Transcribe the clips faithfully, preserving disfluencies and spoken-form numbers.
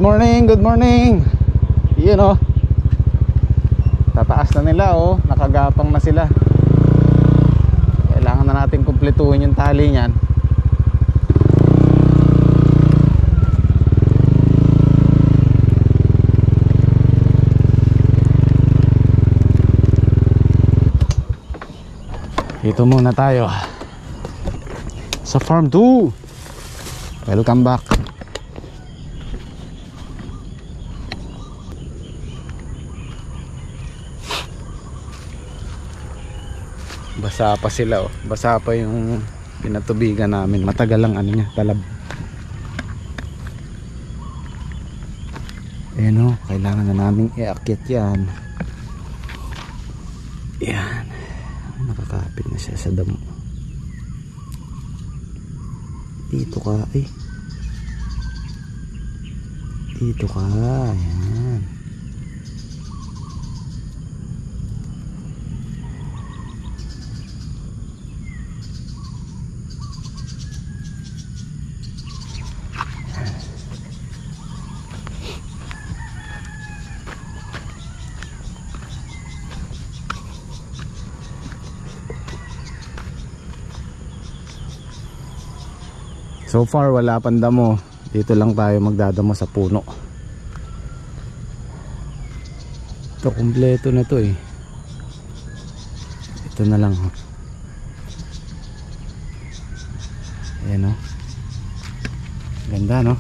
morning, good morning. Yun oh. Tataas na nila oh, nakagapang na sila. Kailangan na natin kumpletuhin yung tali niyan. Dito muna tayo sa farm two. Welcome back. Basa pa sila oh. Basa pa yung pinatubigan namin. Matagal lang ano niya, talab. Ayan oh, kailangan na namin iakyat yan. Yan. Nakakapit na siya sa damo. Dito ka eh. Dito ka. Ayan. So far wala pang damo. Dito lang tayo magdadamo sa puno. Ito kumpleto na to eh. Ito na lang oh. Ayan oh. Ganda no.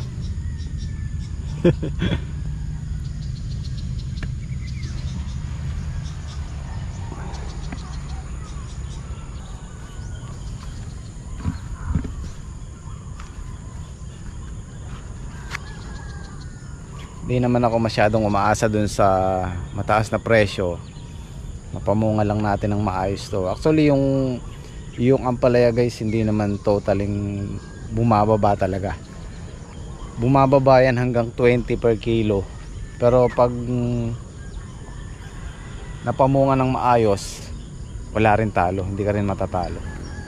Hindi naman ako masyadong umaasa dun sa mataas na presyo. Mapamunga lang natin ng maayos to. Actually yung yung ampalaya guys, hindi naman totaling bumababa talaga. Bumababa yan hanggang twenty per kilo. Pero pag napamunga ng maayos, wala rin talo, hindi ka rin matatalo.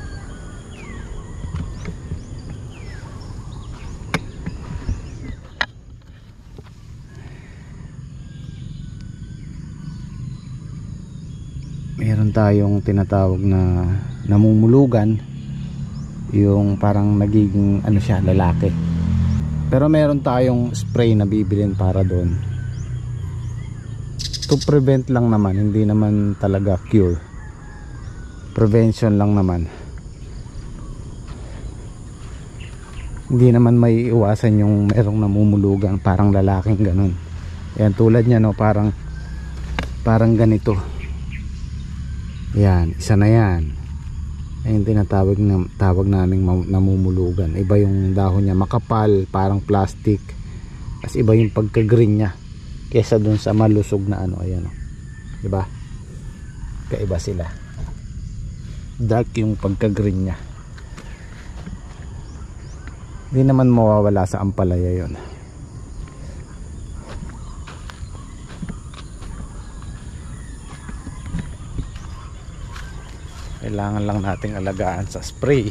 Meron tayong tinatawag na namumulugan, yung parang nagiging ano siya, lalaki. Pero meron tayong spray na bibilin para doon, to prevent lang naman, hindi naman talaga cure, prevention lang naman. Hindi naman may iwasan yung merong namumulugan parang lalaking ganun. Yan tulad niya no, parang parang ganito. Yan, isa na yan. Ayun tinatawag na, tawag naming namumulugan. Iba yung dahon niya, makapal, parang plastic. As iba yung pagka-green niya kesa dun sa malusog na ano, ayan o. Diba? Kaiba sila. Dark yung pagka-green niya. Hindi naman mawawala sa ampalaya yon. Kailangan lang nating alagaan sa spray.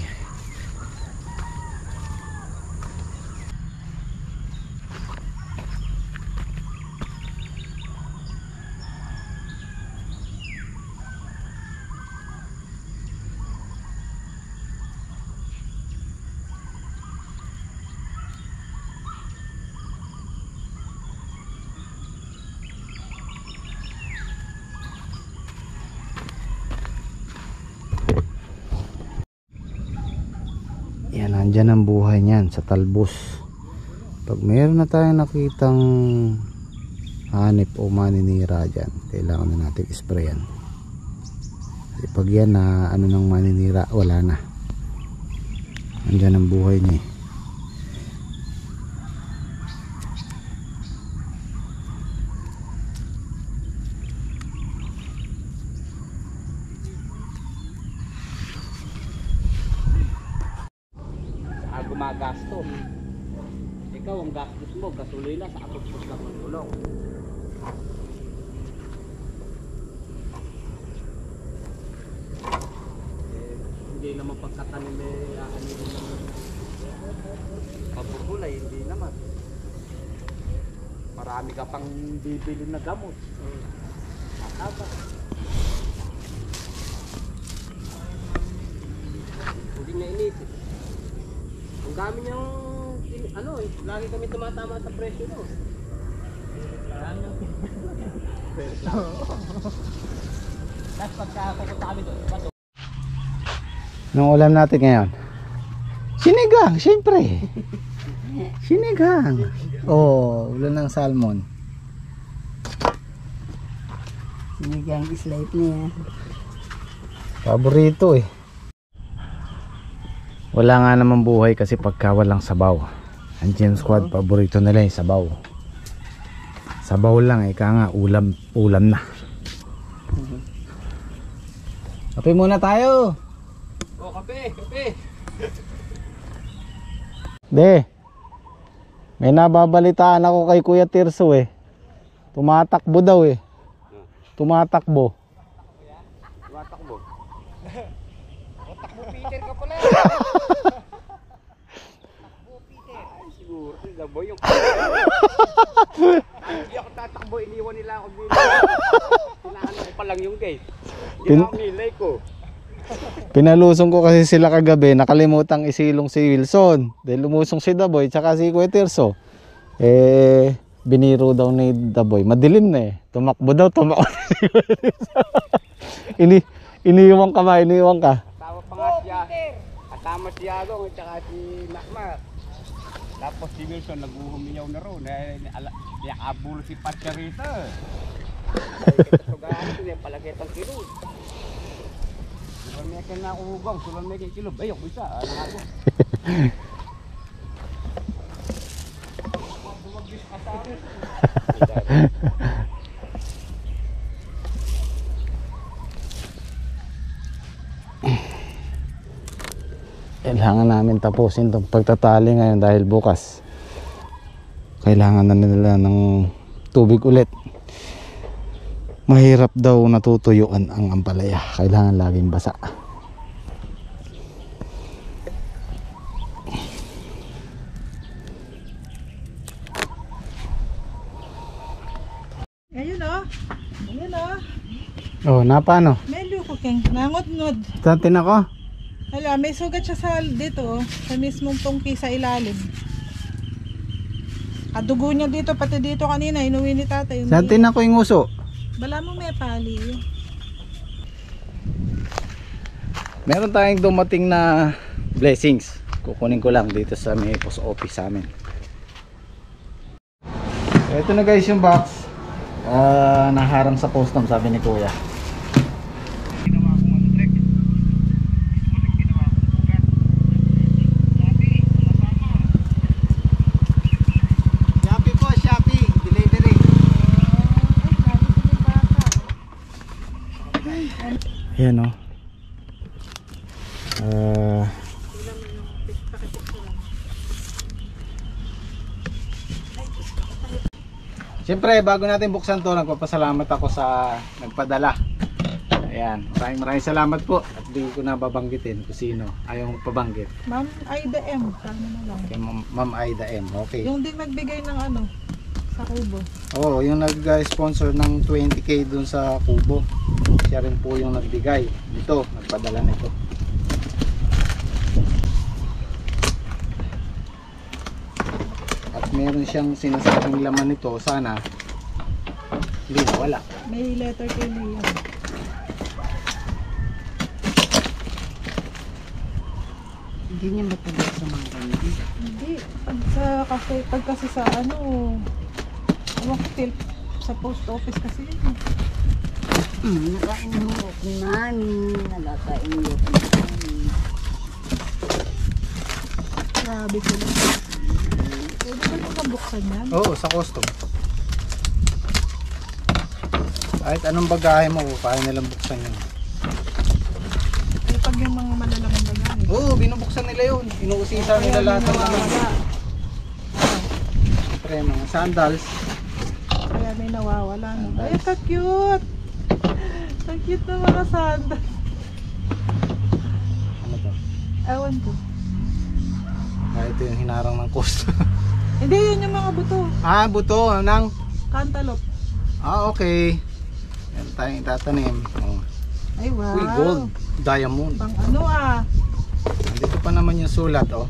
Yan, nandyan ang buhay niyan sa talbos. Pag mayroon na tayong nakitang hanip o maninira dyan, kailangan na natin isprayan. Kasi pag yan na ano ng maninira, wala na. Nandyan ang buhay niya. Gumagastos. Ikaw ang gastos mo, gasolina sa atupos lang ng tulong. Eh, hindi naman pagkatanim eh, ano yung pagpupulay, hindi naman. marami ka pang bibili na gamot. Mataba. Hindi na inisip. Ang dami niyang, ano eh, lagi kami tumatama sa presyo no. Tapos pagka pupunta kami doon, bato. Nung ulam natin ngayon? Sinigang, syempre. Sinigang. Oh, ulam ng salmon. Sinigang is life niya. Paborito eh. Wala nga naman buhay kasi pagka walang sabaw. Ang Gem Squad, paborito nila yung sabaw. Sabaw lang eh, kaya nga ulam, ulam na. Kape muna tayo. Oh, kape, kape. De, may nababalitaan ako kay Kuya Tirso eh. Tumatakbo daw eh. Tumatakbo. Tumatakbo. O, takbo Peter ka pala. Takbo Peter. Ay, siguro, labo yung hindi ako tatakbo, iniwan nila ako dito. Tinaano ko pa lang yung gate. Hindi Pin- ako nilay ko. Pinalusong ko kasi sila kagabi, nakalimutang isilong si Wilson. Dahil lumusong si Daboy tsaka si Kuya Tirso. Eh, biniro daw ni Daboy. Madilim na eh. Tumakbo daw, tumakbo si Kuya Tirso. Ini, iniiwan ka ma, iniiwan ka. Kasama pa nga siya. Kasama si Yagong at saka si Nakmak. Tapos si Wilson naghuhuminyaw na roon. Nakabulo si Patcharita. Sugaan ito niya palagay pang kilo. Sulan may kaya na ugang, sulan may kaya kilo. Ayok, bisa. Ano nga po? Dumagis ka sa akin. Kailangan namin tapusin itong pagtatali ngayon dahil bukas kailangan na nila ng tubig ulit. Mahirap daw natutuyuan ang ampalaya. Kailangan laging basa. Ayun oh. Ayun oh. Oh, napano? Medyo ko keng nangot-ngod. Tantin ako. Hala, may sugat siya sa dito oh, sa mismong tungki sa ilalim. Kadugo niya dito, pati dito kanina, inuwi ni tatay. Tantin ako yung uso. Bala mo may pali. Meron tayong dumating na blessings. Kukunin ko lang dito sa may post office sa amin. Ito na guys yung box. Uh, naharang sa postam, sabi ni Kuya. Shopee po, Shopee. Delivery. Ayan o. Uh, Siyempre, bago natin buksan to, nagpapasalamat ako sa nagpadala. Ayan, maraming maraming salamat po. At di ko na babanggitin kung sino. Ayaw pabanggit. Ma'am Aida M. Sana na lang. Kay Ma'am Ma'am Aida M. Okay. Yung din nagbigay ng ano, sa kubo. Oo, oh, yung nag-sponsor ng twenty K dun sa Kubo. Siya rin po yung nagbigay. Dito, nagpadala nito. At meron siyang sinasabing laman nito. Sana hindi na wala. May letter kay Leo. Hindi niya matagal sa mga kanina. Hindi. Pag sa, kasi, pag kasi sa ano, ewan ko, til- sa post office kasi yun. Hmm, nakainulok ni Mami. Nagkakainulok ni Mami. Grabe ko lang. Pwede ka lang mabuksan yan. Oo, sa custom. Kahit anong bagahe mo, kaya nilang buksan yun. Eh, pag yung mga malalaking bagay. Oo, binubuksan nila yun. Inuusisa nila lahat ng mga Siyempre, mga sandals. Kaya may nawawala. No? Ay, ka-cute! Ka-cute na mga sandal. Ano to? Ewan ko. Ah, ito yung hinarang ng costo. Hindi, yun yung mga buto. Ah, buto ng... Cantaloupe. Ah, okay. Yan tayong itatanim. Oh. Ay, wow. Uy, gold. Diamond. Pang ano ah. Dito pa naman yung sulat, oh.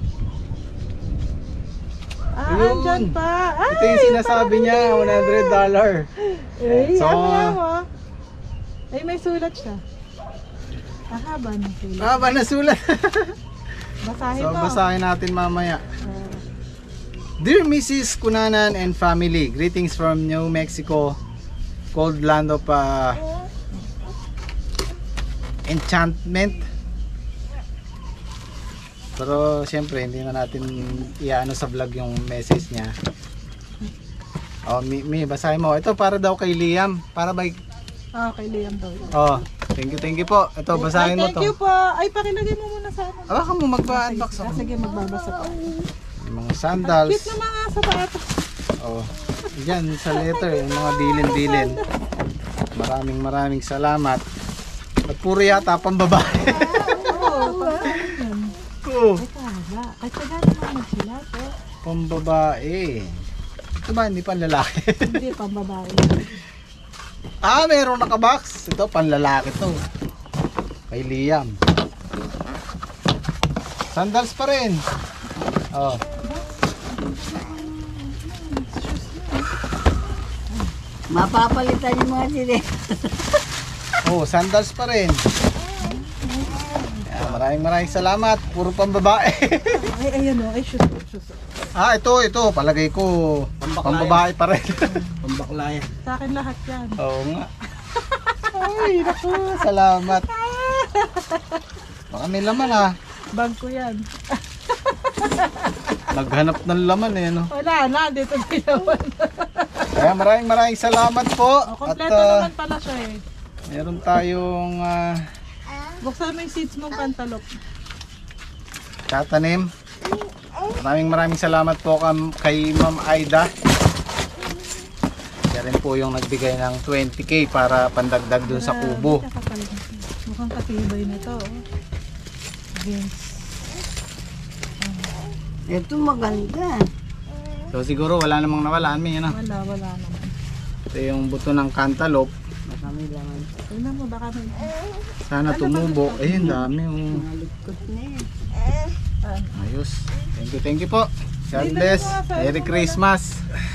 Ah, Ayun. andyan pa. Ay, Ito yung sinasabi niya, one hundred dollars. Ay, So, ano yan mo? Ay, may sulat siya. Ahaba ng sulat. Ah, ba na sulat? Basahin So, mo. basahin natin mamaya. Ah. Dear Missus Cunanan and family, greetings from New Mexico, cold land of uh, enchantment. Pero siyempre hindi na natin iano sa vlog yung message niya. Oh, mi, mi basahin mo. Ito para daw kay Liam. Para ba? Ah, kay Liam daw. Oh, thank you, thank you po. Ito basahin mo Ay, to. thank you po. Ay, pakilagay mo muna sa ano. Ah, mo magba-unbox Ah, ako. sige, magbabasa pa. Yung mga sandals. Cute na mga sapatos. Oh, diyan sa letter, yung mga bilin-bilin. Maraming maraming salamat. At puro yata pambabae. Oo, yan. Oh, Ay, kaya. Ay, kaya naman magsulat. Eh. pambabae. Ito ba, hindi pa lalaki? Hindi, pambabae. Ah, meron nakabox. Ito, panlalaki to. Kay Liam. Sandals pa rin. Oh. Mapapalitan yung mga sili. Oh, sandals pa rin. Yeah, maraming maraming salamat. Puro pambabae. Ay, ayan o. Ay, shoot. shoot. Ah, ito, ito. Palagay ko pambabae pa rin. Pambaklaya. Sa akin lahat yan. Oo nga. Ay, naku. Salamat. Baka may laman ah. Bag ko yan. Naghanap ng laman eh, no? Wala na, dito din naman. Kaya maraming maraming salamat po. O, At kompleto ah, naman pala siya eh. meron tayong ah, Buksan mo yung seeds mong cantaloupe. tatanim. Maraming maraming salamat po kam- kay Ma'am Aida. Siya rin po yung nagbigay ng twenty K para pandagdag dun sa kubo. Grabe, kakapal. Mukhang katibay na to. Oh. Vince. Ito maganda. So siguro wala namang nawalaan may ano. Wala, wala naman. Ito yung buto ng cantaloupe. Kami lang. Tingnan mo, baka may... Sana tumubo. Ayun, dami yung Malikot na eh. Ah, ayos. Thank you, thank you po. God bless. Merry Christmas.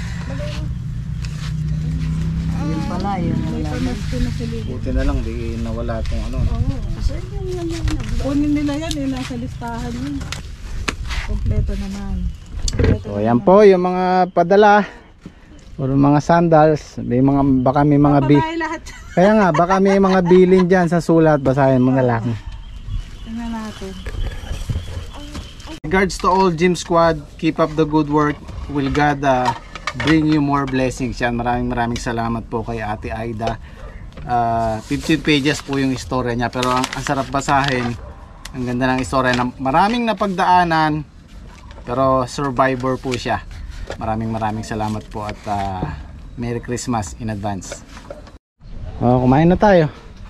Yun pala, yun ang may laman. pamasko na sila. Buti na lang di nawala tong ano. Oo. Saan yung laman na? Kunin nila yan eh, nasa listahan yun. Kompleto naman. Kompleto So ayan po yung mga padala. Puro mga sandals. May mga baka may mga bi. Babae lahat. Kaya nga baka may mga bilin diyan sa sulat. Basahin mo na lang. Tingnan natin. Regards to all gym squad, keep up the good work. Will God uh, bring you more blessings. Yan, maraming maraming salamat po kay Ate Aida. Uh, fifteen pages po yung istorya niya, pero ang, ang sarap basahin. Ang ganda ng istorya na maraming napagdaanan, pero survivor po siya. Maraming maraming salamat po at uh, Merry Christmas in advance. Oh, kumain na tayo.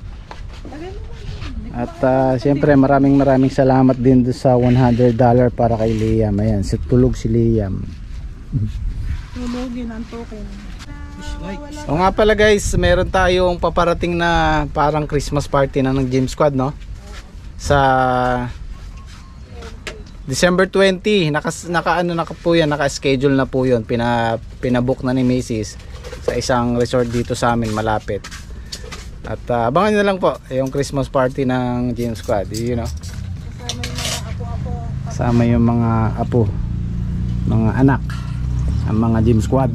At uh, siyempre maraming maraming salamat din doon sa one hundred dollars para kay Liam. Ayan, si tulog si Liam. Tulogin ang token. O nga pala guys, meron tayong paparating na parang Christmas party na ng Gym Squad, no? Sa December twenty, naka, naka ano na po yan, naka-schedule na po yun. Pina, pinabook na ni Macy's sa isang resort dito sa amin malapit. At uh, abangan nyo na lang po yung Christmas party ng Gym Squad, you know. Kasama yung mga apo, mga anak, ang mga Gym Squad.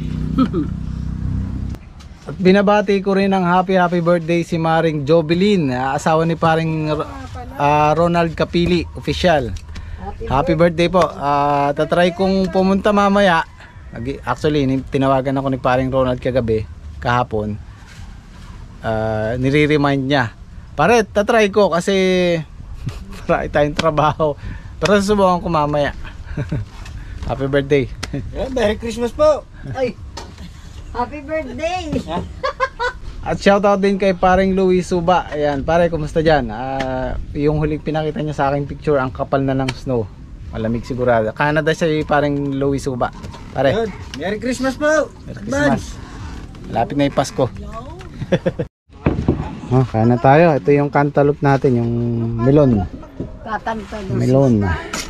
At binabati ko rin ng happy happy birthday si Maring Jovelyn, asawa ni paring uh, Ronald Capili, official. Happy birthday po. Uh, tatry kong pumunta mamaya. Actually, tinawagan ako ni paring Ronald kagabi, kahapon. Uh, nire-remind niya. Pare, tatry ko kasi marami tayong trabaho. Pero susubukan ko mamaya. Happy birthday. Yeah, Merry Christmas po. Ay! Happy birthday! At shoutout din kay paring Louis Suba. Ayan, pare, kumusta dyan? Uh, yung huling pinakita niya sa aking picture, ang kapal na ng snow. Malamig sigurado. Canada siya parang Louis Suba. Pare. Yun. Merry Christmas po! Merry Christmas. Malapit na yung Pasko. Oh, kain na tayo. Ito yung cantaloupe natin, yung melon. Tatantad. Melon.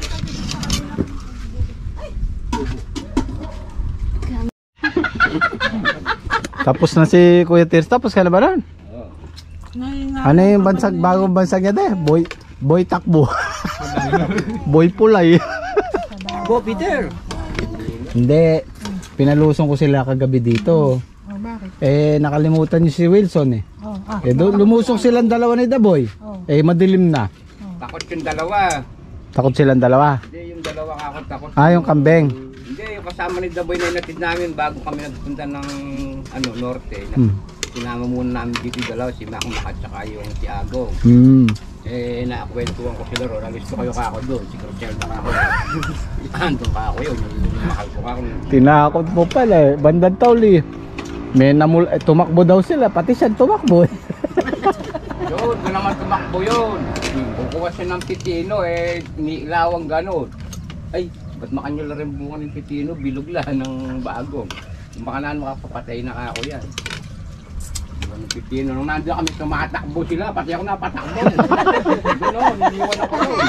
Tapos na si Kuya Tirs. Tapos ka na ba nun? Ano yung bansag, bagong bansag niya de? Boy, boy takbo. Boy pulay. Go Peter! Hindi. Pinalusong ko sila kagabi dito. Oh, bakit? Eh, nakalimutan niyo si Wilson eh. Oh, ah. Eh, do, lumusong silang dalawa ni Daboy. Oh. Eh, madilim na. Takot yung dalawa. Takot silang dalawa. Hindi yung dalawa ako takot. Ah, yung kambing. Hindi, yung kasama ni Daboy na inatid namin bago kami nagpunta ng ano, norte. Hmm. Sinama muna namin dito yung dalawa, si Macmac at saka yung si Agong. Hmm. Eh, nakakwentuhan ko sila ron. Alis ko kayo kako doon. Si Crucial na kako. Andun ka ako yun. Yung mahal ko kako. Tinakot mo pala eh. Bandang Tauli. May namul eh, tumakbo daw sila. Pati siya tumakbo eh. Yun, doon naman tumakbo yun. Kukuha siya ng pipino eh, niilawang ganun. Ay, ba't makanyula rin bunga ng pipino? Bilog lang ng bagong. Baka na makapapatay na ako yan. Ng pipino. Nung nandun kami tumatakbo sila, pati ako napatakbo. Gano'n, niliwan ako rin.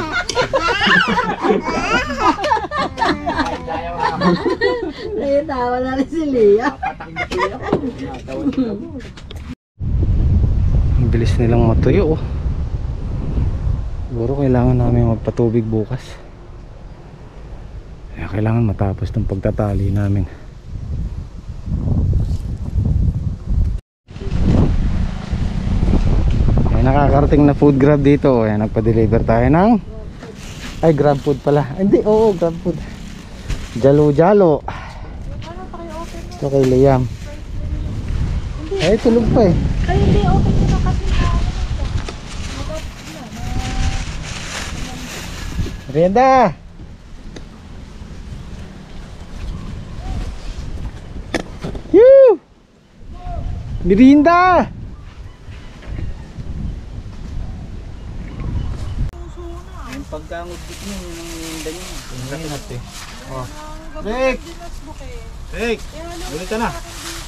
Ay, daya ako. Nayatawa na rin si Lia. Napatakbo sila ako. Natawa sila mo. Ang bilis nilang matuyo oh. Siguro kailangan namin magpatubig bukas. Kaya kailangan matapos ng pagtatali namin. Ay, nakakarating na food grab dito. Ay, nagpa-deliver tayo ng ay grab food pala. Ay, hindi, oo, grab food. Jalo jalo. Ito kay Liam. Ay, tulog pa eh. Ay, hindi, okay nyo na kasi na. Merienda. Yoo! Merienda. Yung pagkangudit niyo, yung ninda niyo. Tingnan natin. Oh. Rick! Rick! Ulit ka na.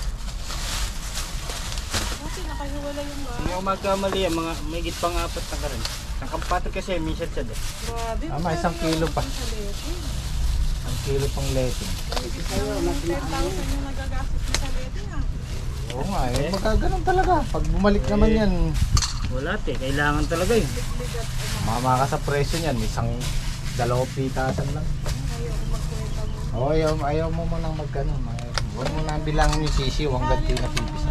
Kasi nakahiwala yung ba? Hindi ako magkamali, mga may git pang apat na ka rin. Ang kampato kasi, minsan siya din. Grabe. Tama, isang kilo pa. Ang kilo pang leting. ten thousand yung nagagastos mo sa leting ah. Oo nga eh. Magkaganon talaga. Pag bumalik naman yan, Wala te, kailangan talaga yun. mama ka sa presyo niyan. Isang dalawang pitasan lang. Oo, ayaw, ayaw mo mo nang magkano. Huwag mo nang bilangin yung sisiw hanggang di napipisa.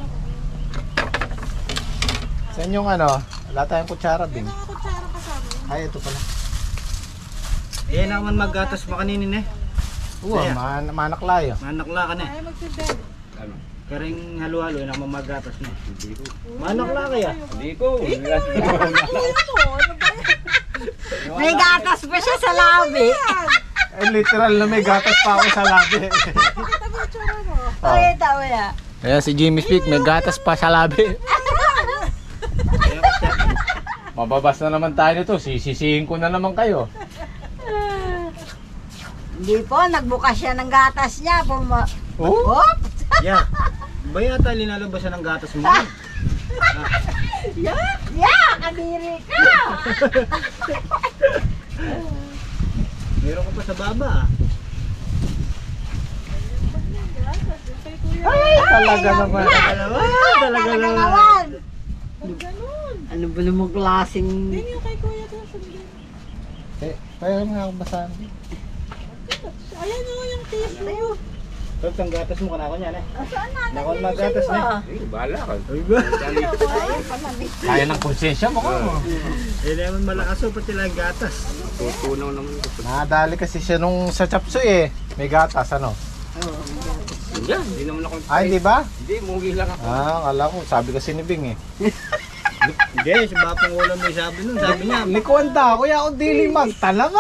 Saan yung ano? Wala tayong kutsara, Bing. Mga kutsara kasama. Ay, ito pala. Hindi naman maggatas pa kaninin eh. Oo, Kaya? man manaklayo. Manakla ka na eh. Ay, magsidel. Ano? Karing halo-halo, yun ang mamagatas na. Hindi ko. Manakla kaya? Hindi ko. May gatas pa siya sa labi. Ay, literal na may gatas pa ako sa labi. Kita mo yung tsura mo. Ay, tawa ya. Kaya si Jimmy Speak, may gatas pa sa labi. Mababas na naman tayo nito. Sisisihin ko na naman kayo. Hindi po, nagbukas siya ng gatas niya. Puma... Oh? Hop! Yeah. Ba yata linalabas siya ng gatas mo? Ya! Ya! Kadiri ka! Meron ko pa sa baba ah. Ay, talaga naman. Dalawa, talaga naman. naman! Ganun. Ano ba namang klaseng... Yun yung kay Kuya doon sa bigay. Eh, kaya nga ako basahan. Ayan o, yung taste mo. Tapos ang gatas mo kanako niyan eh. Saan na? Nakon magatas na eh. Ay, bahala ka. Ay ba? Kaya ng konsensya mo ko. Eh, naman malakas o pati lang gatas. Tutunaw naman ito. Nakadali kasi siya nung sa chapsuy eh. May gatas, ano? Hindi, hindi naman ako. Ay, di ba? Hindi, mugi lang ako. Ah, kala ko. Sabi kasi ni Bing eh. Hindi, si Bapang Ulam may sabi nun. Sabi niya, Likuanda, kuya ako dili magtalaga.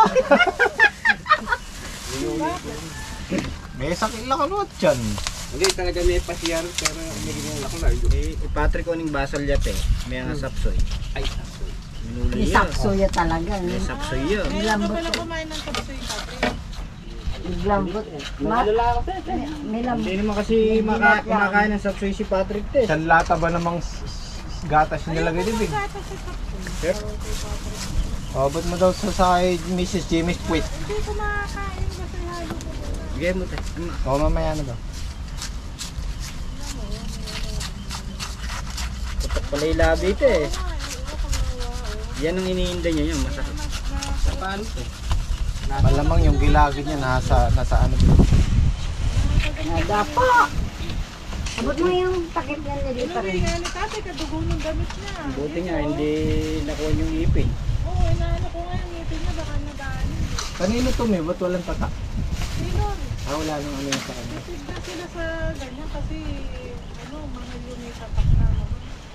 May sakit lang ano at yan. hindi talaga may pasiyar, pero may ginagawa ko na. Eh, Patrick oning basal yate, may nga sapsoy. Ay, sapsoy. Ni saksoya talaga. Ni Saksoy yun. Ngayon ka pala kumain ng saksoy Patrick. lambot. Ma may lambot. Hindi naman kasi maka kumakain ng sapsoy si Patrick te. San lata ba namang s- s- gatas yung nilagay din, Big? Sir, Abot mo daw sa sa kay Missus Jimmy's Puwit. Hindi ko makakain kasi halo ko muna. bigay mo te. O mamaya na daw. Tutok pala yung labi te. Yan ang iniinda niya yun, masarap. Paano to? Malamang yung gilagid niya nasa nasa ano dito. Nada po. Abot mo yung takip niya nila pa Ano rin. nga ni tatay, kadugo ng damit niya. Buti Yun, nga, oh. hindi nakuha yung ipin. Oo, inaano ko nga yung ngipin niya, baka nadaan. Kanino to, may ba't walang tatak? Sino? Ah, wala nang ano yung sa kanya. Tignan sila sa ganyan kasi ano, mga yun may tatak na naman.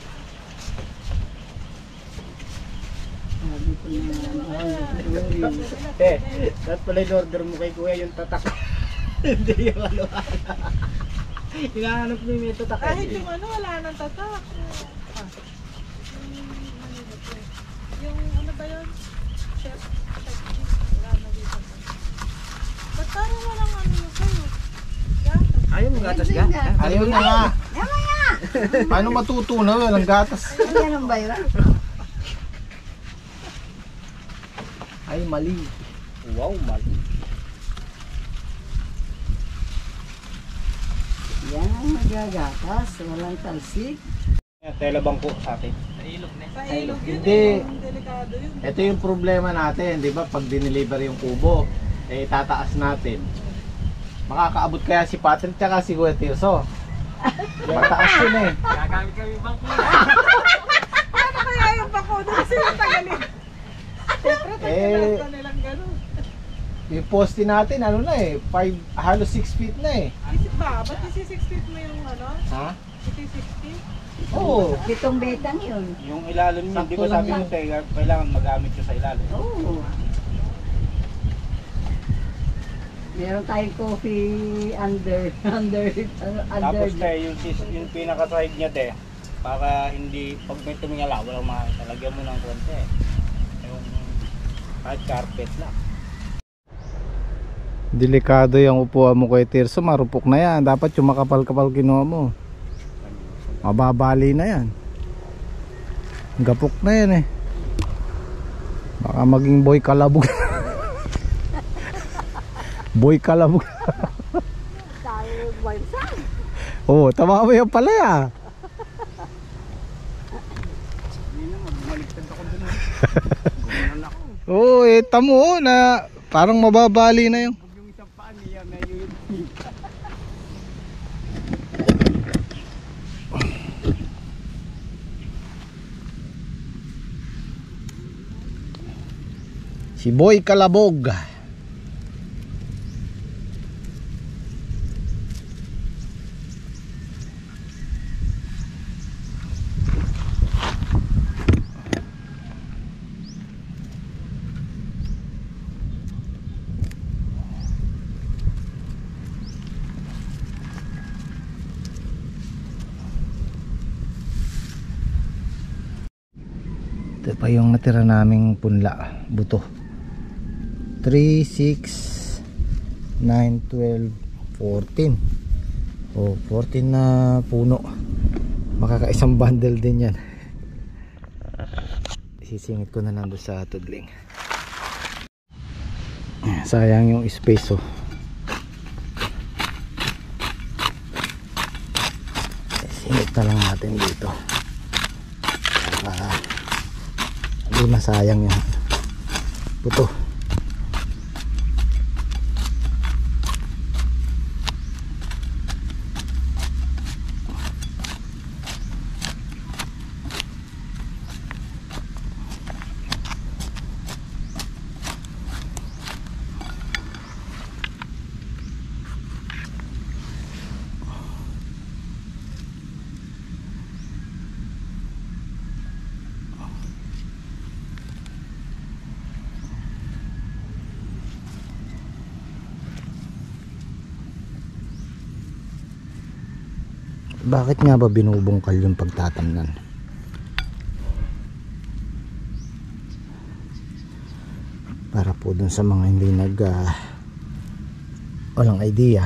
Te, dapat pala yung order mo kay kuya yung tatak. Hindi yung ano. Hinahanap mo yung may tatak. Kahit yung ano, wala nang tatak. Ah. Yung, ano dito? Yung ano ba yun? Chef, chef cheese. Wala na dito. Ba't parang walang ano yun sa'yo? Gatas. Ayaw mo gatas ka? Ayaw na nga. Mamaya! Paano matutunaw walang gatas? Ganun ba yun? Ay, mali. Wow, mali. Yan ang magagatas. Walang talsik. Tela bangko sa atin. Sa ilog yun Hindi. eh. Delikado yun. Ito yung problema natin, di ba? Pag dineliver yung kubo, eh tataas natin. Makakaabot kaya si Patrick tsaka si Kuya Tirso. Mataas yun eh. Gagamit kami bangko. Ano kaya yung bako? Dito sila tagalin. Siyempre, Eh. tagalas na nilang gano'n. Yung poste natin, ano na eh, five, halos six feet na eh. Isip ba? Ba't isi-six feet mo yung ano? Ha? Isi-six feet? Oo. Pitong betang yun. Yung ilalim niya, di Sakto ba lang sabi yan. mo te, kailangan magamit siya sa ilalim. Oo. Meron tayong coffee under, under, ano, under. Tapos te, yung, sis- yung pinaka-side niya te, para hindi, pag may tumingala, walang makakita, lagyan mo ng konti. Yung kahit carpet lang. Delikado yung upuan mo kay Tirso, marupok na yan. Dapat yung makapal-kapal kinuha mo. Mababali na yan. Gapok na yan eh. Baka maging boy kalabog. Boy kalabog. Tayo bansan. Oo, oh, tama mo yan pala ya. Hindi na, bumaliktad ako dun. Gumanan ako. Oo, oh, eh tamo na parang mababali na yung. Yung isang paan niya, may yun. Si Boy Kalabog. Ito pa yung natira naming punla, buto. three, six, nine, twelve, fourteen. Oh, fourteen na puno. Makakaisang bundle din yan. Sisingit ko na lang doon sa tudling. Sayang yung space oh. Singit na lang natin dito. Ah, hindi masayang yan. Puto. Bakit nga ba binubungkal yung pagtatamnan? para po dun sa mga hindi nag uh, walang idea,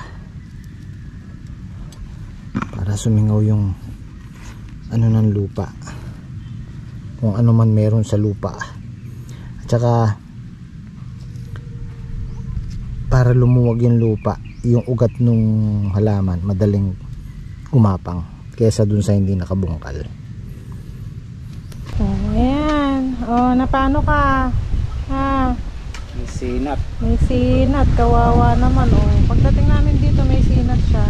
para sumingaw yung ano ng lupa, kung ano man meron sa lupa, at saka para lumuwag yung lupa, yung ugat nung halaman madaling umapang kaysa dun sa hindi nakabungkal. Oh, ayan. Oh, napano ka? Ha? May sinat. May sinat. Kawawa naman. Oh, pagdating namin dito may sinat siya.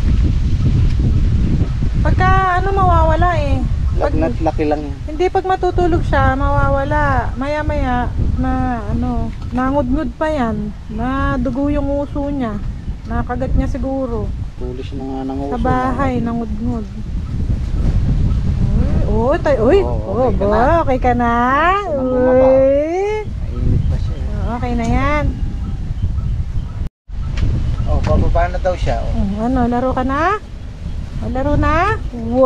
Pagka ano mawawala eh. Pag, Lagnat laki lang yan. hindi pag matutulog siya mawawala. Maya maya na ano, nangudngud pa yan. Nadugo yung uso niya. Nakagat niya siguro. Tulis na nga ng uso. Sa bahay, nangudngud. Uy, uy, tay, uy. Oo, Oh, okay ka ba, na. okay ka na? Gusto nang bumaba. Uy. Mainit pa siya. eh. Oh, okay na yan. Oh, bababa na daw siya. Oh. Oh, ano, laro ka na? Oh, laro na?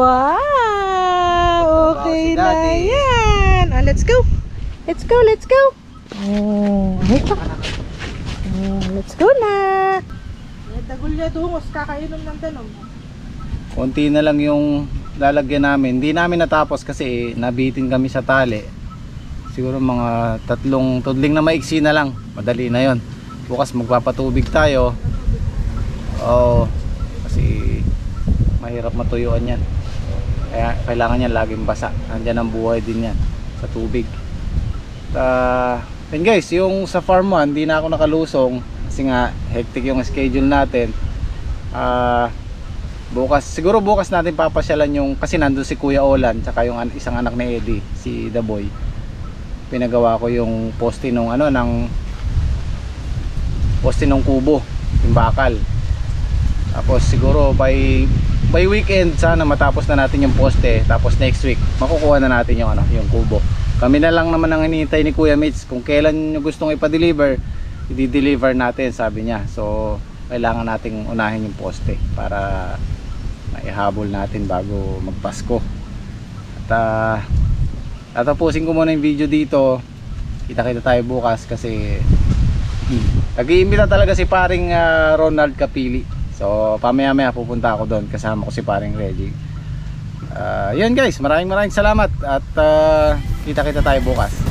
Wow! Okay si na Daddy. yan. Ah, let's go. Let's go, let's go. Oh, ito. Oh, let's go na. Dagulya dungos, kakainom ng danom. Konti na lang yung lalagyan namin. Hindi namin natapos kasi nabitin kami sa tali. Siguro mga tatlong tudling na maiksi na lang. Madali na yon. Bukas magpapatubig tayo. Oo, kasi mahirap matuyuan yan. Kaya kailangan yan laging basa. Nandyan ang buhay din yan sa tubig. Uh, and guys, yung sa farm one, hindi na ako nakalusong kasi nga hectic yung schedule natin. Ah... Uh, bukas, siguro bukas natin papasyalan yung, kasi nandun si Kuya Olan tsaka yung an, isang anak ni Eddie, si The Boy. Pinagawa ko yung poste nung ano, ng poste nung kubo, yung bakal. Tapos siguro by by weekend sana matapos na natin yung poste. Tapos next week makukuha na natin yung ano, yung kubo. Kami na lang naman ang hinihintay ni Kuya Mitch kung kailan nyo gustong ipa-deliver, i-deliver natin, sabi niya. So kailangan nating unahin yung poste para maihabol natin bago magpasko. At uh, tatapusin ko muna yung video dito. Kita-kita tayo bukas kasi hmm, nag-iimbita talaga si paring uh, Ronald Capili. So pamaya-maya pupunta ako doon, kasama ko si paring Reggie. Uh, yun guys, maraming maraming salamat at uh, kita-kita tayo bukas.